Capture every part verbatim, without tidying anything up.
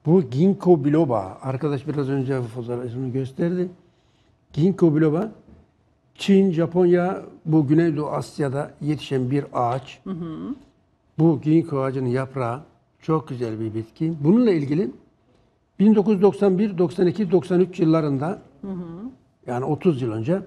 Bu ginkgo biloba. Arkadaş biraz önce fotoğrafını gösterdi. Ginkgo biloba Çin, Japonya, bu Güneydoğu Asya'da yetişen bir ağaç. Hı hı. Bu ginkgo ağacının yaprağı çok güzel bir bitki. Bununla ilgili bin dokuz yüz doksan bir, doksan iki, doksan üç yıllarında, hı hı, yani otuz yıl önce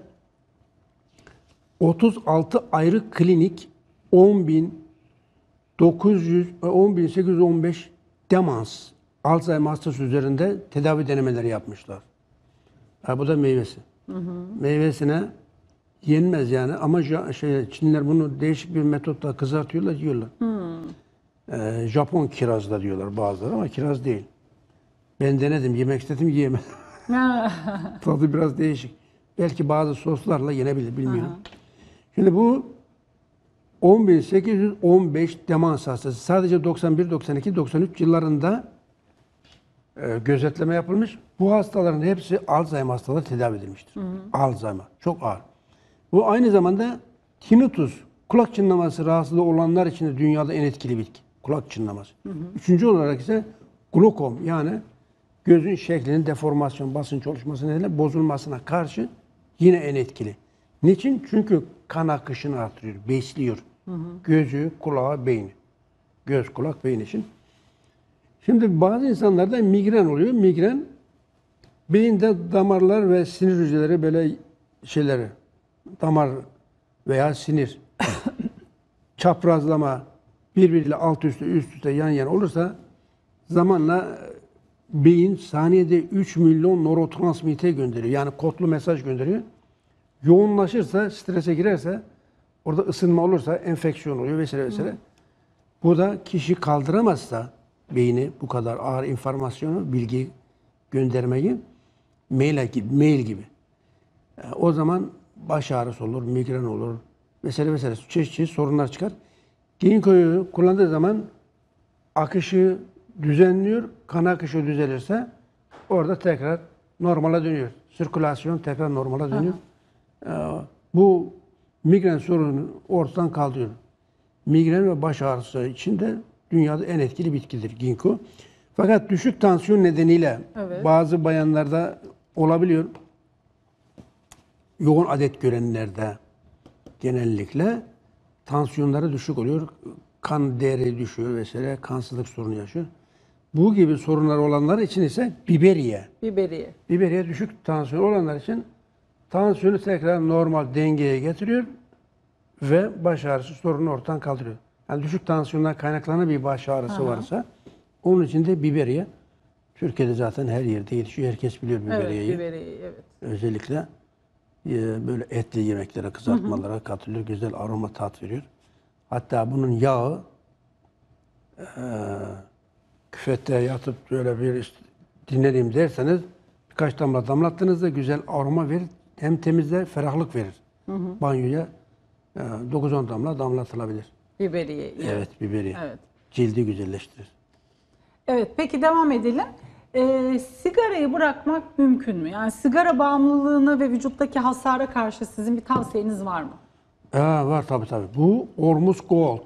otuz altı ayrı klinik on bin dokuz yüz on bin sekiz yüz on beş demans Alzheimer hastası üzerinde tedavi denemeleri yapmışlar. Ha, bu da meyvesi. Hı hı. Meyvesine yenmez yani ama şey, Çinliler bunu değişik bir metotla kızartıyorlar, yiyorlar. Hı. Ee, Japon kiraz da diyorlar bazıları ama kiraz değil. Ben denedim, yemek istedim, yiyemedim. Tadı biraz değişik. Belki bazı soslarla yenebilir, bilmiyorum. Aha. Şimdi bu on bin sekiz yüz on beş demans hastası. Sadece doksan bir, doksan iki, doksan üç yıllarında e, gözetleme yapılmış. Bu hastaların hepsi Alzheimer hastalığı tedavi edilmiştir. Hı hı. Alzheimer. Çok ağır. Bu aynı zamanda tinnitus, kulak çınlaması rahatsızlığı olanlar için de dünyada en etkili bitki. Kulak çınlaması. Hı hı. Üçüncü olarak ise glokom, yani gözün şeklinin deformasyon, basınç oluşması nedeniyle bozulmasına karşı yine en etkili. Niçin? Çünkü kan akışını artırıyor, besliyor. Hı hı. Gözü, kulağı, beyni. Göz, kulak, beyin için. Şimdi bazı insanlarda migren oluyor. Migren, beyinde damarlar ve sinir hücreleri böyle şeyleri, damar veya sinir çaprazlama birbiriyle alt üstte, üst üste, yan yana olursa zamanla beyin saniyede üç milyon nörotransmitter gönderiyor. Yani kodlu mesaj gönderiyor. Yoğunlaşırsa, strese girerse, orada ısınma olursa enfeksiyon oluyor vesaire vesaire. Hı. Bu da kişi kaldıramazsa beyni bu kadar ağır informasyonu, bilgi göndermeyi mail gibi, mail gibi. Yani o zaman baş ağrısı olur, migren olur vesaire vesaire. Çeşitli çeşit sorunlar çıkar. Ginkgo'yu kullandığı zaman akışı düzenliyor. Kan akışı düzelirse orada tekrar normale dönüyor. Sirkülasyon tekrar normale dönüyor. Aha. Bu migren sorununu ortadan kaldırıyor. Migren ve baş ağrısı için de dünyada en etkili bitkidir ginkgo. Fakat düşük tansiyon nedeniyle, evet, bazı bayanlarda olabiliyor. Yoğun adet görenlerde genellikle tansiyonları düşük oluyor. Kan değeri düşüyor vesaire, kansızlık sorunu yaşıyor. Bu gibi sorunlar olanlar için ise biberiye. Biberiye. Biberiye düşük tansiyon olanlar için tansiyonu tekrar normal dengeye getiriyor ve baş ağrısı sorunu ortadan kaldırıyor. Yani düşük tansiyondan kaynaklanan bir baş ağrısı, aha, varsa onun için de biberiye. Türkiye'de zaten her yerde yetişiyor. Herkes biliyor biberiyeyi. Evet, biberiyeyi, evet. Özellikle e, böyle etli yemeklere, kızartmalara, hı hı, katılıyor. Güzel aroma, tat veriyor. Hatta bunun yağı e, küfette yatıp böyle bir işte, dinleneyim derseniz birkaç damla damlattığınızda güzel aroma verir. Hem temizler, ferahlık verir. Hı hı. Banyoya e, dokuz on damla damlatılabilir. Biberiye. Evet, biberiye. Evet. Cildi güzelleştirir. Evet, peki devam edelim. Ee, sigarayı bırakmak mümkün mü? Yani sigara bağımlılığına ve vücuttaki hasara karşı sizin bir tavsiyeniz var mı? Ee, var tabii tabii. Bu Ormus Gold.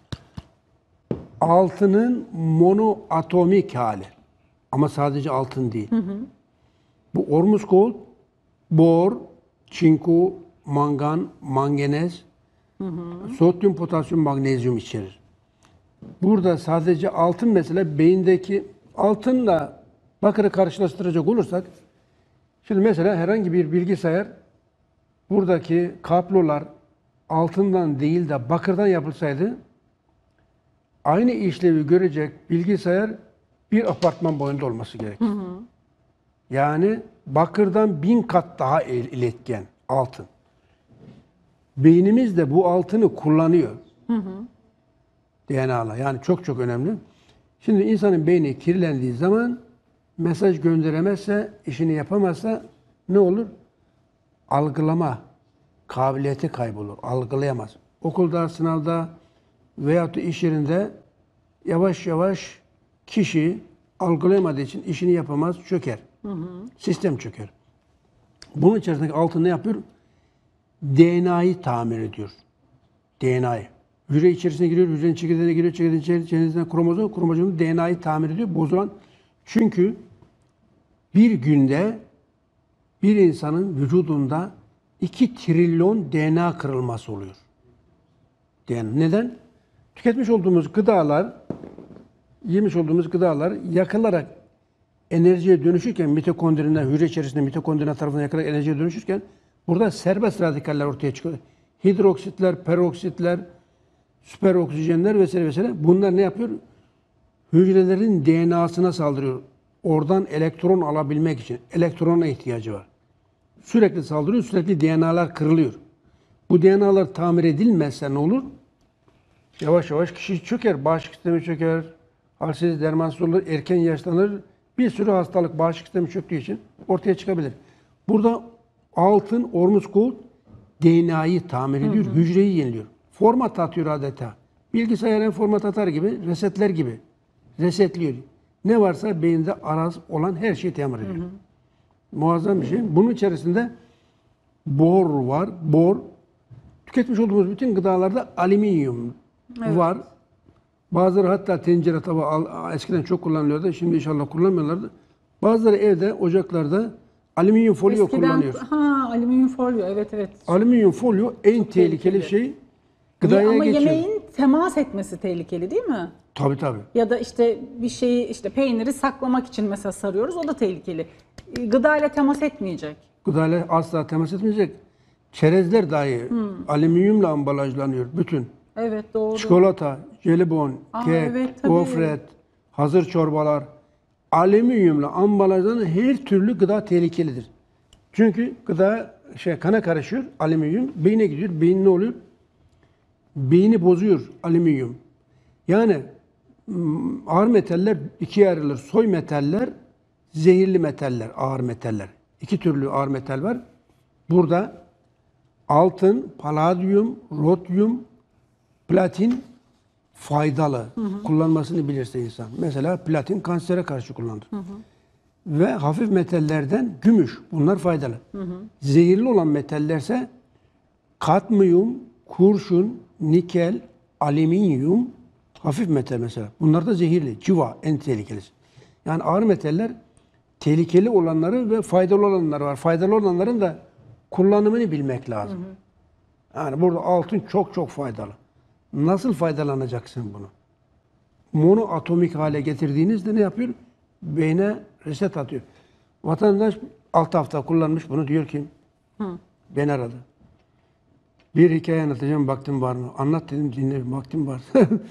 Altının monoatomik hali. Ama sadece altın değil. Hı hı. Bu Ormus Gold, bor, çinko, mangan, manganez, hı hı, sodyum, potasyum, magnezyum içerir. Burada sadece altın, mesela beyindeki altınla bakırı karşılaştıracak olursak, şimdi mesela herhangi bir bilgisayar, buradaki kablolar altından değil de bakırdan yapılsaydı, aynı işlevi görecek bilgisayar bir apartman boyunda olması gerekir. Hı hı. Yani bakırdan bin kat daha iletken altın. Beynimiz de bu altını kullanıyor. Hı hı. D N A'la. Yani çok çok önemli. Şimdi insanın beyni kirlendiği zaman mesaj gönderemezse, işini yapamazsa ne olur? Algılama kabiliyeti kaybolur. Algılayamaz. Okulda, sınavda veyahut da iş yerinde yavaş yavaş kişi algılayamadığı için işini yapamaz, çöker. Hı hı. Sistem çöker. Bunun içerisindeki altın ne yapıyor? D N A'yı tamir ediyor. D N A'yı. Hücre içerisine giriyor, hücrenin çekirdeğine giriyor, çekirdeğin içerisinde kromozom, kromozom D N A'yı tamir ediyor. Bozulan Çünkü bir günde bir insanın vücudunda iki trilyon D N A kırılması oluyor. Yani neden? Tüketmiş olduğumuz gıdalar, yemiş olduğumuz gıdalar yakılarak enerjiye dönüşürken mitokondrina, hücre içerisinde mitokondrina tarafından yakılarak enerjiye dönüşürken burada serbest radikaller ortaya çıkıyor. Hidroksitler, peroksitler, süper oksijenler vesaire vesaire. Bunlar ne yapıyor? Hücrelerin D N A'sına saldırıyor. Oradan elektron alabilmek için. Elektrona ihtiyacı var. Sürekli saldırıyor, sürekli D N A'lar kırılıyor. Bu D N A'lar tamir edilmezse ne olur? Yavaş yavaş kişi çöker, bağışıklık sistemi çöker, halsiz, dermansız olur, erken yaşlanır. Bir sürü hastalık bağışıklık sistemi çöktüğü için ortaya çıkabilir. Burada altın, ormus gold D N A'yı tamir ediyor, hı hı. hücreyi yeniliyor. Format atıyor adeta. Bilgisayara format atar gibi, resetler gibi. Resetliyor. Ne varsa beyinde araz olan her şeyi tamir ediyor. Hı hı. Muazzam bir şey. Bunun içerisinde bor var. Bor. Tüketmiş olduğumuz bütün gıdalarda alüminyum evet. var. Bazıları hatta tencere, tava eskiden çok kullanılıyordu. Şimdi inşallah kullanmıyorlardı. Bazıları evde, ocaklarda alüminyum folyo eskiden, kullanıyor. Ha, alüminyum folyo. Evet, evet. Alüminyum folyo en çok tehlikeli, tehlikeli şey. Gıdaya ama geçiyor. Yemeğin temas etmesi tehlikeli değil mi? Tabii tabii. Ya da işte bir şeyi, işte peyniri saklamak için mesela sarıyoruz. O da tehlikeli. Gıdayla temas etmeyecek. Gıdayla asla temas etmeyecek. Çerezler dahi hmm. alüminyumla ambalajlanıyor bütün. Evet, doğru. Çikolata, jelibon, Aa, kek, evet, gofret, hazır çorbalar. Alüminyumla ambalajlanan her türlü gıda tehlikelidir. Çünkü gıda şey kana karışıyor, alüminyum beyne gidiyor. Beyin ne oluyor? Beyni bozuyor alüminyum. Yani ağır metaller ikiye ayrılır. Soy metaller, zehirli metaller, ağır metaller. İki türlü ağır metal var. Burada altın, paladyum, rodyum, platin faydalı. Hı hı. Kullanmasını bilirse insan. Mesela platin kansere karşı kullanılır. Hı hı. Ve hafif metallerden gümüş. Bunlar faydalı. Hı hı. Zehirli olan metallerse kadmiyum, kurşun, nikel, alüminyum, hafif metal mesela. Bunlar da zehirli. Civa en tehlikelisi. Yani ağır metaller tehlikeli olanları ve faydalı olanları var. Faydalı olanların da kullanımını bilmek lazım. Hı hı. Yani burada altın çok çok faydalı. Nasıl faydalanacaksın bunu? Monoatomik hale getirdiğinizde ne yapıyor? Beyne reset atıyor. Vatandaş altı hafta kullanmış bunu, diyor ki hı. beni aradı. Bir hikaye anlatacağım, vaktim var mı? Anlat dedim, dinlerim, vaktim var.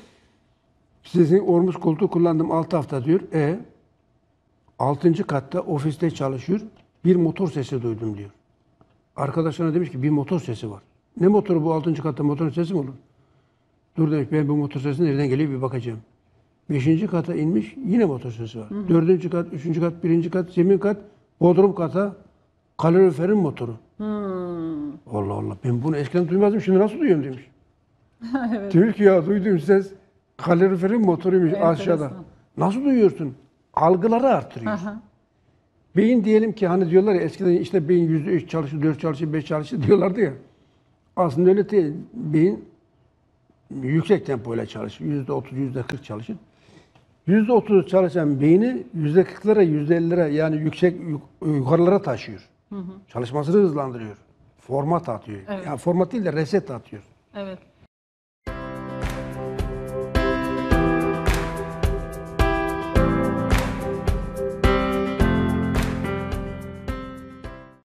Sizin ormus koltuğu kullandım altı hafta diyor. E altıncı katta ofiste çalışıyor. Bir motor sesi duydum diyor. Arkadaşlarına demiş ki bir motor sesi var. Ne motoru bu, altıncı katta motor sesi mi olur? Dur demiş, ben bu motor sesi nereden geliyor bir bakacağım. Beşinci kata inmiş, yine motor sesi var. Hı hı. Dördüncü kat, üçüncü kat, birinci kat, zemin kat, bodrum kata kaloriferin motoru. Hmm. Allah Allah, ben bunu eskiden duymazdım, şimdi nasıl duyuyorum demiş. Evet. Diyor ki ya duyduğum ses kaloriferin motoruymuş evet, aşağıda. Enteresan. Nasıl duyuyorsun? Algıları artırıyor. Aha. Beyin diyelim ki hani diyorlar ya eskiden işte beyin yüzde üç çalışır, dört çalışır, beş çalışır diyorlardı ya. Aslında öyle değil. Beyin yüksek tempoyla çalışır. Yüzde otuz, yüzde kırk çalışır. Yüzde otuz çalışan beyni yüzde kırklara, yüzde ellilere yani yüksek yukarılara taşıyor. Hı hı. Çalışmasını hızlandırıyor. Format atıyor. Evet. Yani format değil de reset atıyor. Evet.